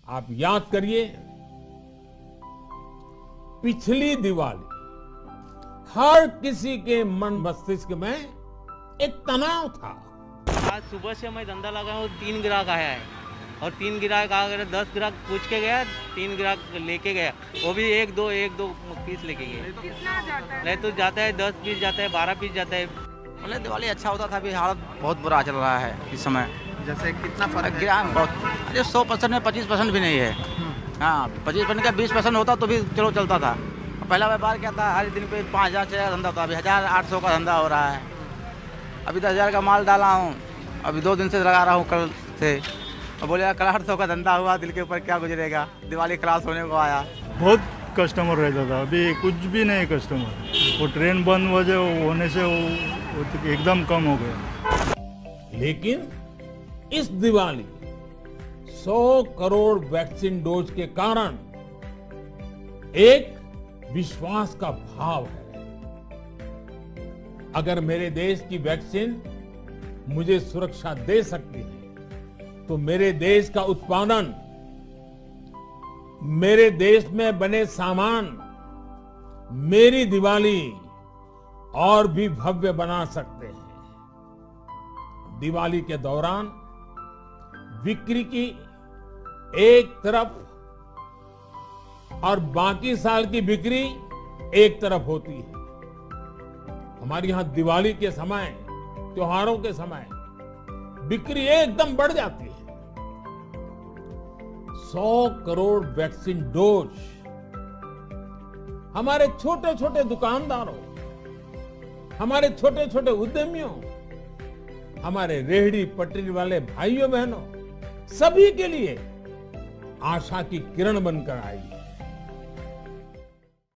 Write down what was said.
आप याद करिए, पिछली दिवाली हर किसी के मन मस्तिष्क में एक तनाव था। आज सुबह से मैं धंधा लगा हूँ, 3 ग्राहक आया है और 3 ग्राहक आ गए, 10 ग्राहक पूछ के गया, 3 ग्राहक लेके गया, वो भी एक दो पीस लेके गए। कितना जाता है? नहीं तो जाता है 10 पीस जाता है, 12 पीस जाता है। पहले दिवाली अच्छा होता था, अभी हालत बहुत बुरा चल रहा है इस समय। जैसे कितना फर्क है? ग्राम बहुत, अरे 100% में 25% भी नहीं है। हाँ, 25% का 20% होता तो भी चलो चलता था। पहला व्यापार क्या था, हर दिन पे 5,000 6,000 का धंधा था, अभी 1,800 का धंधा हो रहा है। अभी 10,000 का माल डाला हूँ, अभी 2 दिन से लगा रहा हूँ कल से। और बोले कल 800 का धंधा हुआ, दिल के ऊपर क्या गुजरेगा, दिवाली क्लास होने को आया। बहुत कस्टमर रहता था, अभी कुछ भी नहीं कस्टमर। वो ट्रेन बंद वजह होने से वो एकदम कम हो गया। लेकिन इस दिवाली 100 करोड़ वैक्सीन डोज के कारण एक विश्वास का भाव है। अगर मेरे देश की वैक्सीन मुझे सुरक्षा दे सकती है, तो मेरे देश का उत्पादन, मेरे देश में बने सामान मेरी दिवाली और भी भव्य बना सकते हैं। दिवाली के दौरान बिक्री की एक तरफ और बाकी साल की बिक्री एक तरफ होती है। हमारे यहां दिवाली के समय, त्योहारों के समय बिक्री एकदम बढ़ जाती है। 100 करोड़ वैक्सीन डोज हमारे छोटे छोटे दुकानदारों, हमारे छोटे छोटे उद्यमियों, हमारे रेहड़ी पटरी वाले भाइयों बहनों, सभी के लिए आशा की किरण बनकर आई है।